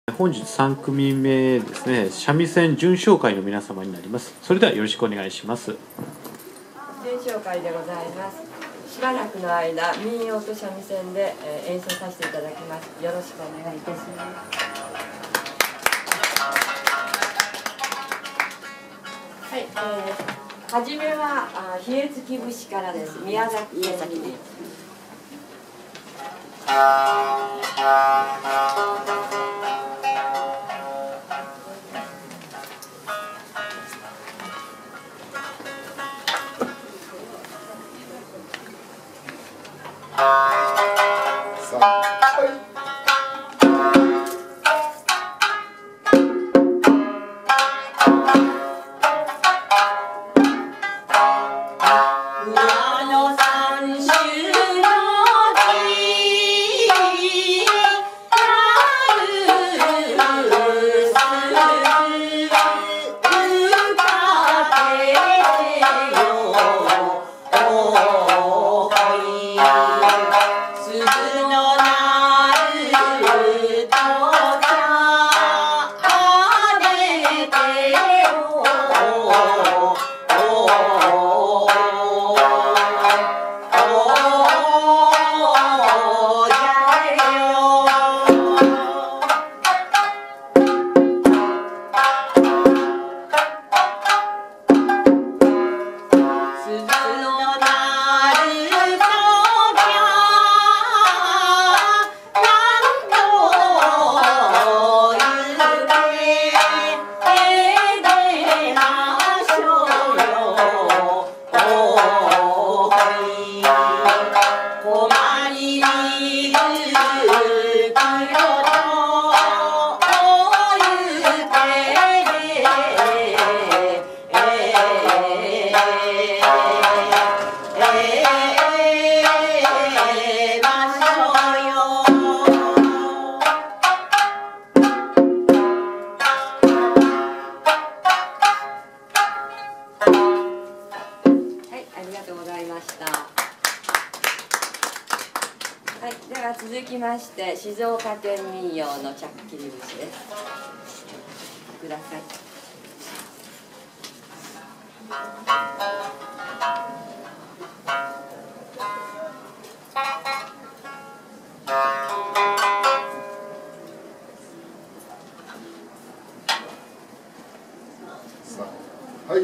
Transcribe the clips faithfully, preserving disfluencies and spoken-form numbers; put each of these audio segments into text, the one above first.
本日さん組目ですね、三味線準将会の皆様になります。それではよろしくお願いします。 準将会でございます。しばらくの間、民謡と三味線で、えー、演奏させていただきます。よろしくお願いいたします。はい、えー、はじめはあひえつき節からです。宮崎家崎で。続きまして静岡県民謡のちゃっきり節です。ください。 はい。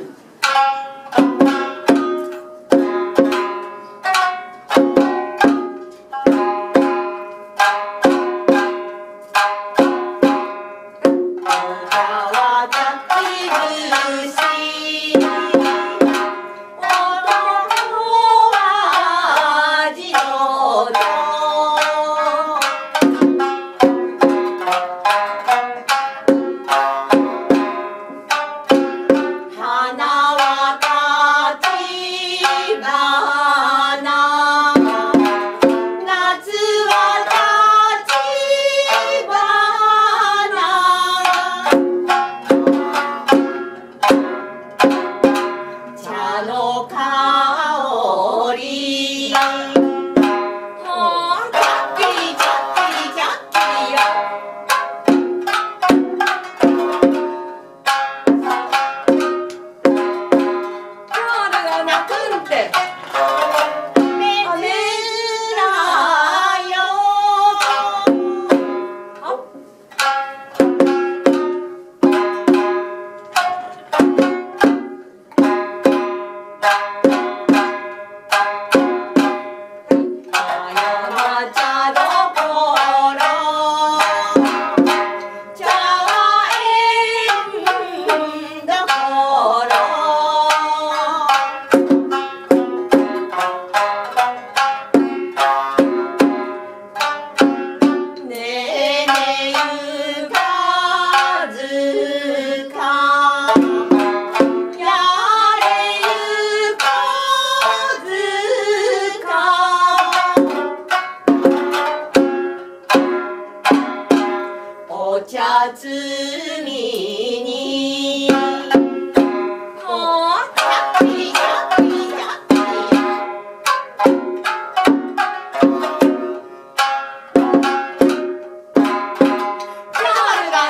が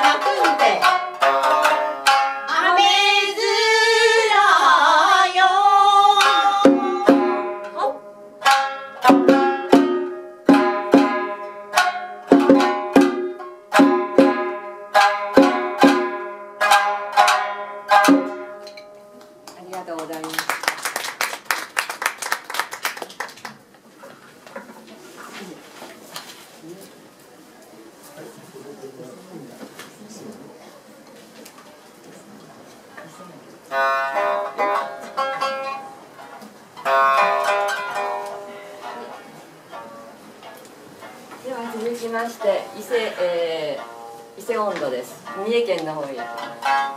続きまして伊勢、えー、伊勢音頭です。三重県の方へ行きます。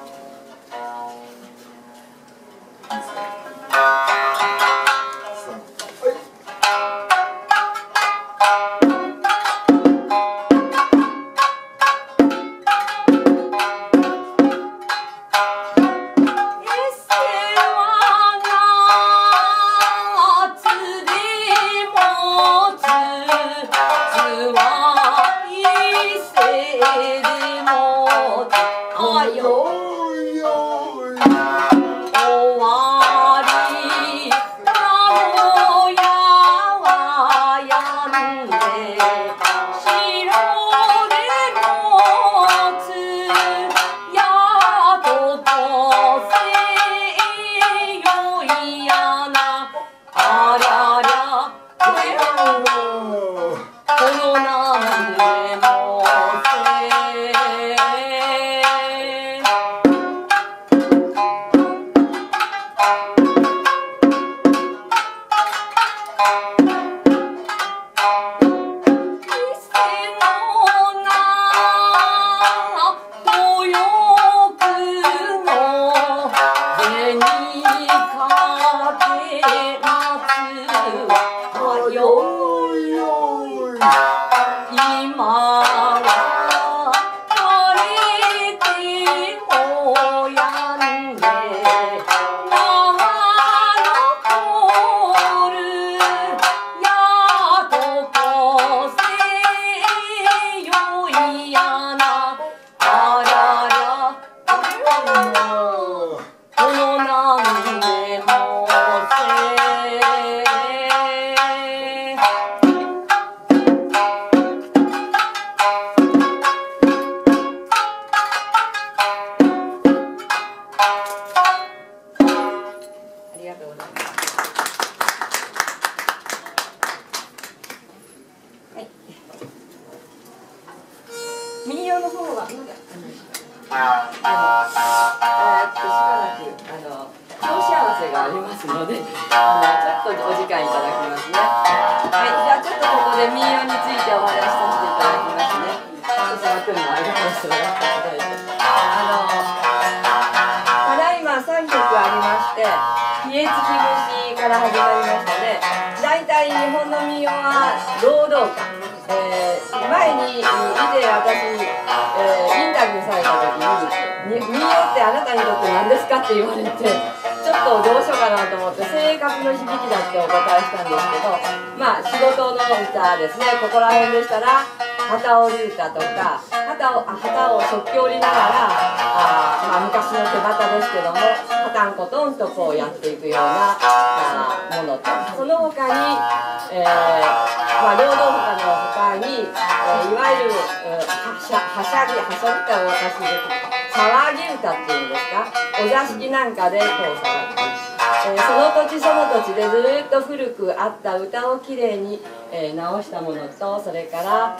って言われて、ちょっとどうしようかなと思って正確の響きだってお答えしたんですけど、まあ仕事の歌ですね。ここら辺でしたら旗織り歌とか、旗を旗を食器織りながら、あ、まあ、昔の手旗ですけども、パタンコトンとこうやっていくようなあものと、その他に、えーまあ、労働歌の他に、えー、いわゆるはしゃはしゃぎはしゃぎ歌を私で騒ぎ歌っていうんですか、お座敷なんかでこう騒ぐ、えー、その土地その土地でずっと古くあった歌をきれいに、えー、直したものと、それから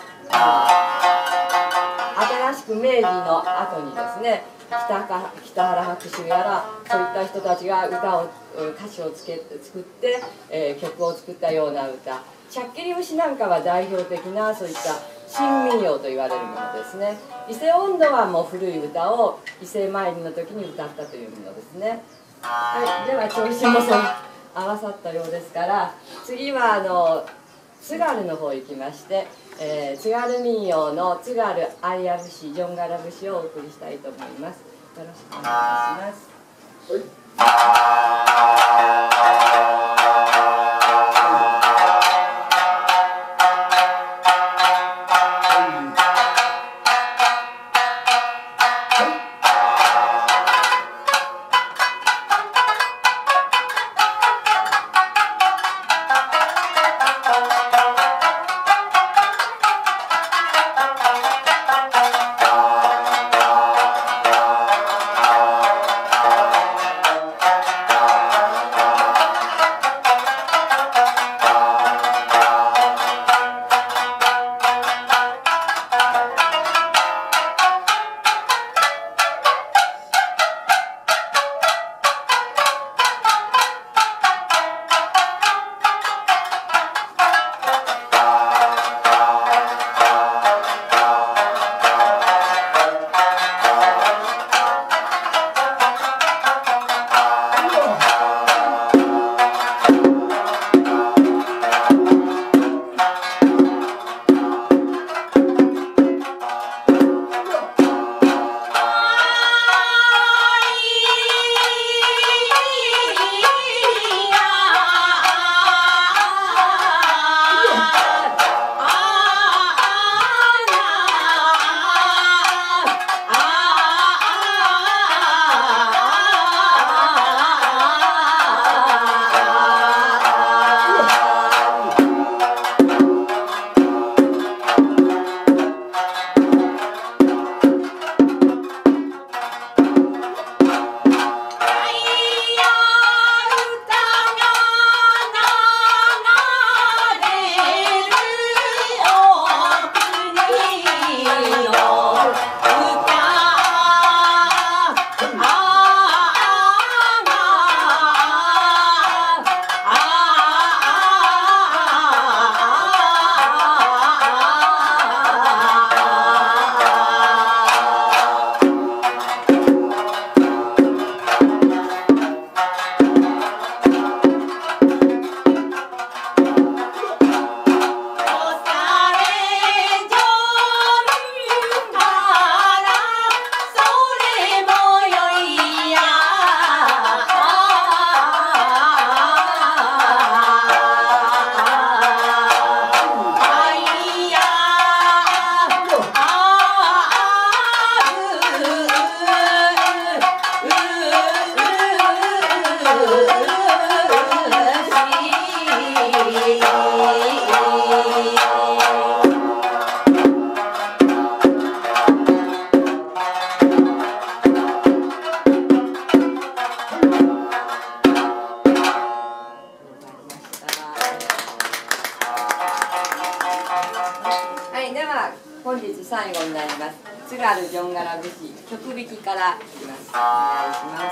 新しく明治の後にですね、北か北原白秋やらそういった人たちが歌を歌詞をつけ作って、えー、曲を作ったような歌、ちゃっきり節なんかは代表的なそういった新民謡と言われるものですね。伊勢音頭はもう古い歌を伊勢参りの時に歌ったというものですね。はい、では調子もそう合わさったようですから、次はあの津軽の方行きまして、えー、津軽民謡の津軽愛や節、ジョンガラ節をお送りしたいと思います。よろしくお願いします。 では本日最後になります。津軽ジョンガラ節曲弾きからいきます。お願いします。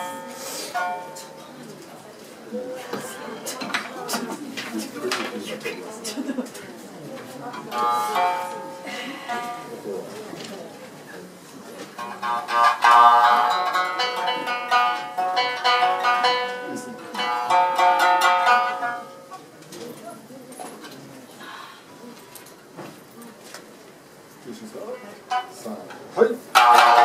はい。